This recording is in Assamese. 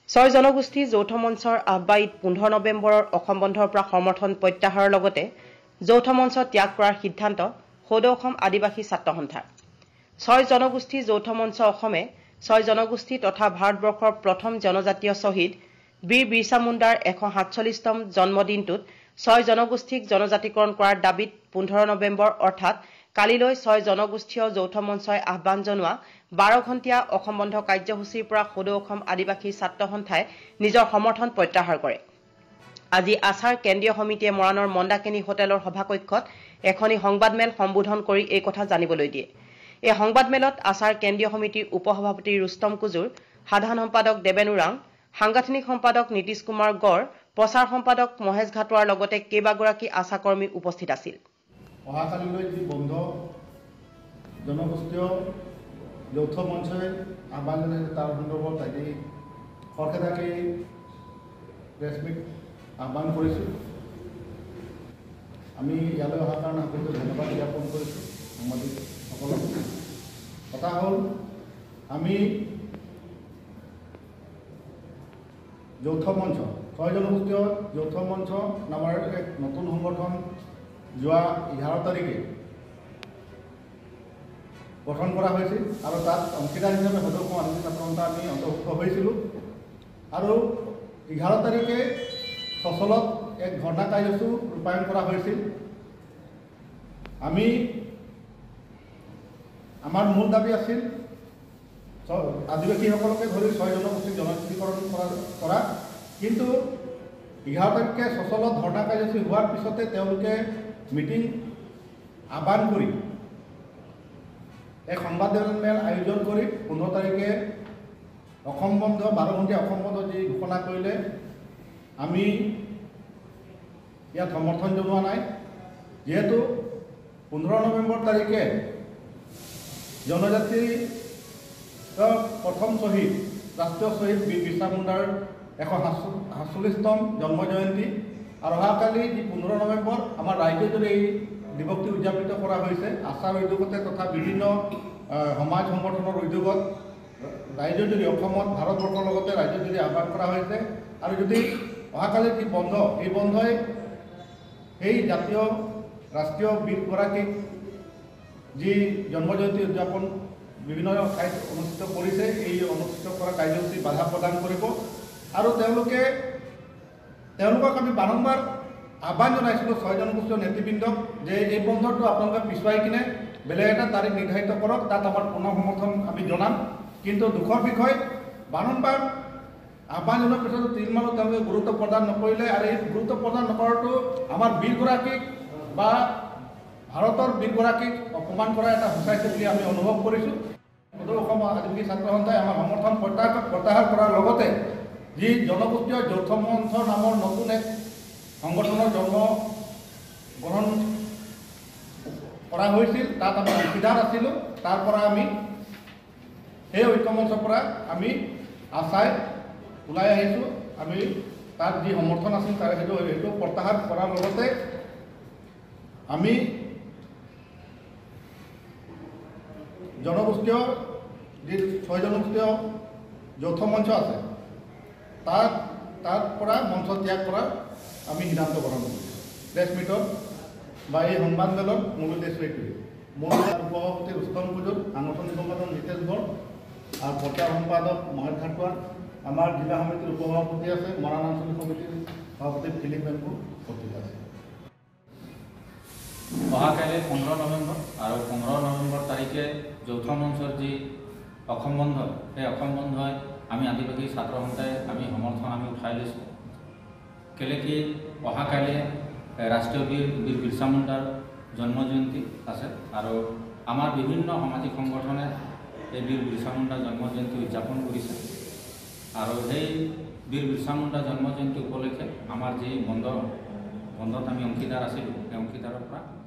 ছয় জনগোষ্ঠী যৌথ মঞ্চৰ আহ্বায়ীত 15 নৱেম্বৰৰ অসম বন্ধৰ পৰা সমৰ্থন প্ৰত্যাহাৰৰ লগতে যৌথ মঞ্চ ত্যাগ কৰাৰ সিদ্ধান্ত সদৌ অসম আদিবাসী ছাত্ৰ সন্থাৰ। ছয় জনগোষ্ঠী যৌথ মঞ্চ অসমে ছয় জনগোষ্ঠী তথা ভাৰতবৰ্ষৰ প্ৰথম জনজাতীয় শ্বহীদ বীৰ বিৰছা মুণ্ডাৰ 147তম জন্মদিনটোত ছয় জনগোষ্ঠীক জনজাতিকৰণ কৰাৰ দাবীত 15 নৱেম্বৰ অৰ্থাৎ কালিলৈ ছয় জনগোষ্ঠীয় যৌথ মঞ্চই আহ্বান জনোৱা 12 ঘণ্টীয়া অসম বন্ধ কাৰ্যসূচীৰ পৰা সদৌ অসম আদিবাসী ছাত্ৰ সন্থাই নিজৰ সমৰ্থন প্ৰত্যাহাৰ কৰে। আজি আছাৰ কেন্দ্ৰীয় সমিতিয়ে মৰাণৰ মন্দাকেনী হোটেলৰ সভাকক্ষত এখনি সংবাদমেল সম্বোধন কৰি এই কথা জানিবলৈ দিয়ে। এই সংবাদমেলত আছাৰ কেন্দ্ৰীয় সমিতিৰ উপসভাপতি ৰুস্তম কুজুৰ, সাধাৰণ সম্পাদক দেবেন ওৰাং, সাংগঠনিক সম্পাদক নীতিশ কুমাৰ গড়, প্ৰচাৰ সম্পাদক মহেশ ঘাটোৱাৰ লগতে কেইবাগৰাকী আশা কৰ্মী উপস্থিত আছিল। অহাকালিলৈ যি বন্ধ জনগোষ্ঠীয় যৌথ মঞ্চই আহ্বান জনাইছে তাৰ সন্দৰ্ভত আজি খৰখেদাকে প্ৰেছ মিট আহ্বান কৰিছোঁ। আমি ইয়ালৈ অহাৰ কাৰণে সকলোকে ধন্যবাদ জ্ঞাপন কৰিছোঁ সাংবাদিকসকলক। কথা হ'ল আমি যৌথ মঞ্চ ছয় জনগোষ্ঠীয় যৌথ মঞ্চ নামৰ এক নতুন সংগঠন যোৱা 11 তাৰিখে গঠন কৰা হৈছিল আৰু তাত অংশীদাৰ হিচাপে সদৌ অসম আদিবাসী ছাত্ৰ সন্থা আমি অন্তৰ্ভুক্ত হৈছিলোঁ। আৰু 11 তাৰিখে ফচলত এক ধৰ্ণা কাৰ্যসূচী ৰূপায়ণ কৰা হৈছিল। আমি আমাৰ মূল দাবী আছিল আদিবাসীসকলকে ধৰি ছয় জনগোষ্ঠীক জনজাতিকৰণ কৰা, কিন্তু 11 তাৰিখে ফচলত ধৰ্ণা কাৰ্যসূচী হোৱাৰ পিছতে তেওঁলোকে মিটিং আহ্বান কৰি এক সংবাদমেল আয়োজন কৰি 15 তাৰিখে অসম বন্ধ 12 ঘণ্টীয়া অসম বন্ধ যি ঘোষণা কৰিলে আমি ইয়াত সমৰ্থন জনোৱা নাই। যিহেতু 15 নৱেম্বৰ তাৰিখে জনজাতিৰ প্ৰথম শ্বহীদ ৰাষ্ট্ৰীয় শ্বহীদ বীৰ বিৰছা মুণ্ডাৰ 147তম জন্ম জয়ন্তী আৰু অহাকালি যি 15 নৱেম্বৰ আমাৰ ৰাজ্যজুৰি এই দিৱসটি উদযাপিত কৰা হৈছে। আছাৰ উদ্যোগতে তথা বিভিন্ন সমাজ সংগঠনৰ উদ্যোগত ৰাজ্যজুৰি অসমত ভাৰতবৰ্ষৰ লগতে ৰাজ্যজুৰি আহ্বান কৰা হৈছে। আৰু যদি অহাকালিৰ যি বন্ধ, এই বন্ধই সেই জাতীয় ৰাষ্ট্ৰীয় বীৰগৰাকীক যি জন্মজয়ন্তী উদযাপন বিভিন্ন ঠাইত অনুষ্ঠিত কৰিছে, এই অনুষ্ঠিত কৰা কাৰ্যসূচী বাধা প্ৰদান কৰিব। আৰু তেওঁলোকক আমি বাৰম্বাৰ আহ্বান জনাইছিলোঁ ছয় জনগোষ্ঠীয় নেতৃবৃন্দক যে এই বন্ধটো আপোনালোকে পিছুৱাই কিনে বেলেগ এটা তাৰিখ নিৰ্ধাৰিত কৰক, তাত আমাৰ পুনৰ সমৰ্থন আমি জনাম। কিন্তু দুখৰ বিষয় বাৰম্বাৰ আহ্বান জনোৱাৰ পিছতো তিলমানো তেওঁলোকে গুৰুত্ব প্ৰদান নকৰিলে। আৰু এই গুৰুত্ব প্ৰদান নকৰাটো আমাৰ বীৰগৰাকীক বা ভাৰতৰ বীৰগৰাকীক অপমান কৰা এটা সূচাইছে বুলি আমি অনুভৱ কৰিছোঁ। সদৌ অসম আদিবাসী ছাত্ৰ সন্থাই আমাৰ সমৰ্থন প্ৰত্যাহাৰ কৰাৰ লগতে যি জনগোষ্ঠীয় যৌথ মঞ্চ নামৰ নতুন এক সংগঠনৰ গ্ৰহণ কৰা হৈছিল, তাত আমি অংশীদাৰ আছিলোঁ। তাৰ পৰা আমি সেই ঐক্যমঞ্চৰ পৰা আমি আশাই ওলাই আহিছোঁ। আমি তাত যি সমৰ্থন আছিল তাৰ সেইটো প্ৰত্যাহাৰ কৰাৰ লগতে আমি জনগোষ্ঠীয় যি ছয় জনগোষ্ঠীয় যৌথ মঞ্চ আছে তাৰ পৰা মঞ্চ ত্যাগ কৰাৰ আমি সিদ্ধান্ত গ্ৰহণ কৰিছোঁ। প্ৰেছ মিটত বা এই সংবাদমেলত মোৰ উদ্দেশ্য এইটোৱেই। মোৰ উপসভাপতি ৰুস্তম কুজুৰ, সাংগঠনিক সম্পাদক নীতিশ গড় আৰু প্ৰচাৰ সম্পাদক মহেশ ঘাটোৱাৰ, আমাৰ জিলা সমিতিৰ উপসভাপতি আছে, মৰাণ আঞ্চলিক সমিতিৰ সভাপতি ফিলিপ বেংকু উপস্থিত আছে। অহাকালি 15 নৱেম্বৰ আৰু 15 নৱেম্বৰ তাৰিখে যৌথ মঞ্চৰ যি অসম বন্ধ, সেই অসম বন্ধই আমি আদিবাসী ছাত্ৰ সন্থাই আমি সমৰ্থন উঠাই লৈছোঁ। কেলে কি অহাকালি ৰাষ্ট্ৰীয় বীৰ বিৰছা মুণ্ডাৰ জন্ম জয়ন্তী আছে আৰু আমাৰ বিভিন্ন সামাজিক সংগঠনে এই বীৰ বিৰছা মুণ্ডাৰ জন্ম জয়ন্তী উদযাপন কৰিছে। আৰু সেই বীৰ বিৰছা মুণ্ডাৰ জন্ম জয়ন্তী উপলক্ষে আমাৰ যি বন্ধত আমি অংশীদাৰ আছিলোঁ, সেই অংশীদাৰৰ পৰা